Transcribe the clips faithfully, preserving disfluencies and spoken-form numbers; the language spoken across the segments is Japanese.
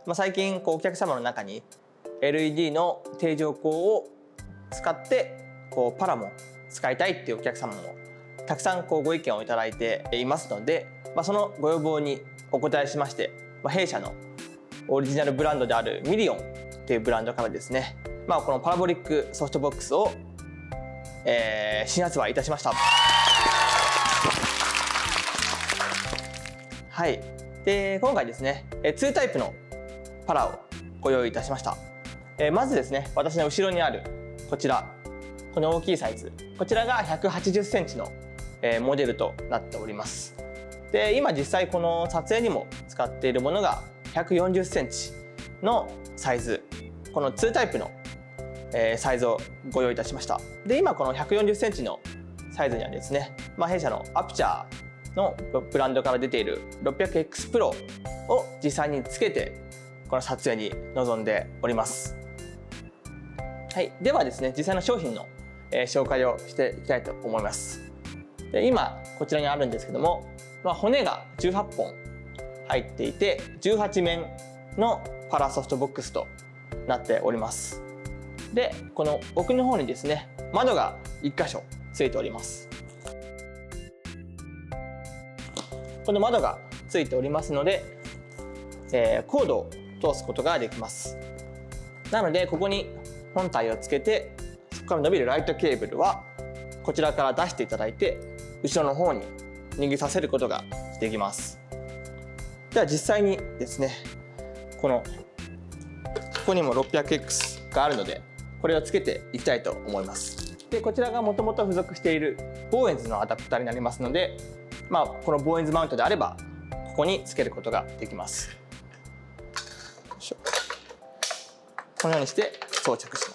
まあ、最近こうお客様の中に エルイーディー の定常光を使ってこうパラも使いたいっていうお客様もたくさんこうご意見をいただいていますので、まあ、そのご要望にお答えしまして、まあ、弊社のオリジナルブランドであるミリオンというブランドからですね、まあ、このパラボリックソフトボックスを、えー、新発売いたしました。はい、で今回ですねにタイプのパラをご用意いたしました。えー、まずですね、私の後ろにあるこちら、この大きいサイズ、こちらがひゃくはちじゅっセンチの、えー、モデルとなっております。で今実際この撮影にも使っているものがひゃくよんじゅっセンチのサイズ、このにタイプの、えー、サイズをご用意いたしました。で今このひゃくよんじゅっセンチのサイズにはですね、まあ、弊社のアプチャーのブランドから出ている ろっぴゃくエックス プロを実際につけてこの撮影に臨んでおります。はい、ではですね、実際の商品の、えー、紹介をしていきたいと思います。で今こちらにあるんですけども、まあ、骨がじゅうはっぽん入っていてじゅうはちめんのパラソフトボックスとなっております。でこの奥の方にですね、窓がいっかしょついております。この窓がついておりますので、えー、コードを通すことができます。なのでここに本体をつけて、そこから伸びるライトケーブルはこちらから出していただいて後ろの方に逃げさせることができます。では実際にですね、このここにも ろっぴゃくエックス があるのでこれをつけていきたいと思います。でこちらがもともと付属しているボーエンズのアダプターになりますので、まあ、このボーエンズマウントであればここにつけることができます。このようにして装着します。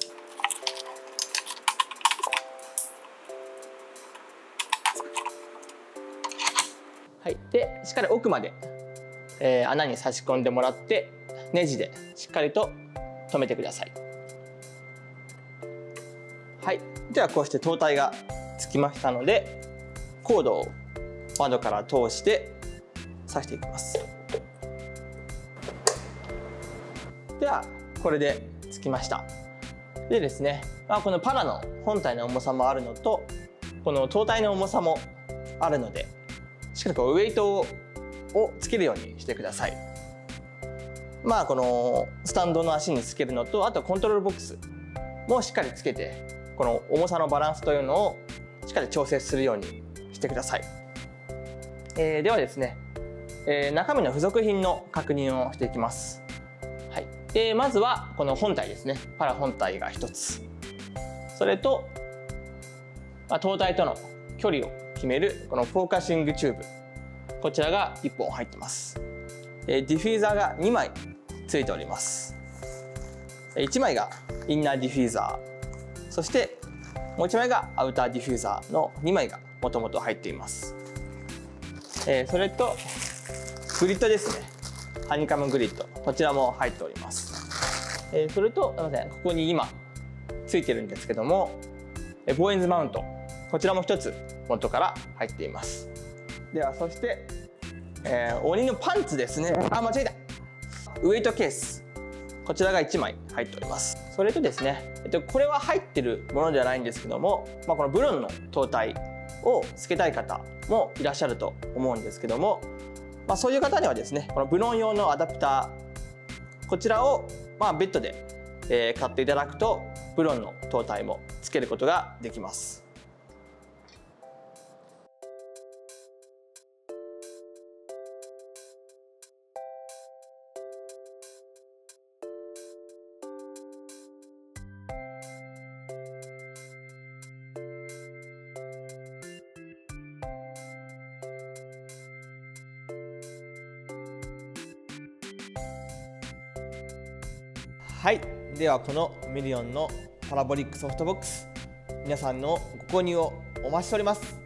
はい、でしっかり奥まで、えー、穴に差し込んでもらってネジでしっかりと留めてください。はい、ではこうして灯体がつきましたので、コードを窓から通して挿していきます。ではこれでつきました。でですね、まあ、このパラの本体の重さもあるのとこの灯体の重さもあるので、しっかりこうウェイトををつけるようにしてください。まあこのスタンドの足につけるのと、あとコントロールボックスもしっかりつけて、この重さのバランスというのをしっかり調整するようにしてください。えー、ではですね、えー、中身の付属品の確認をしていきます。はい、えー、まずはこの本体ですね、パラ本体がひとつ、それと、まあ、灯体との距離を決めるこのフォーカシングチューブ、こちらがいっぽん入ってます。ディフューザーがにまいついております。いちまいがインナーディフューザー、そしてもういちまいがアウターディフューザーのにまいがもともと入っています。それとグリッドですね、ハニカムグリッド、こちらも入っております。それとすみません、ここに今ついてるんですけども、ボーエンズマウント、こちらもひとつ元から入っています。ではそして、えー、鬼のパンツですね、あ間違えた、ウェイトケース、こちらがいちまい入っております。それとですね、えっと、これは入ってるものではないんですけども、まあ、このブロンの灯体をつけたい方もいらっしゃると思うんですけども、まあ、そういう方にはですね、このブロン用のアダプター、こちらをまあ別途で、えー、買っていただくとブロンの灯体もつけることができます。はい、ではこのミリオンのパラボリックソフトボックス、皆さんのご購入をお待ちしております。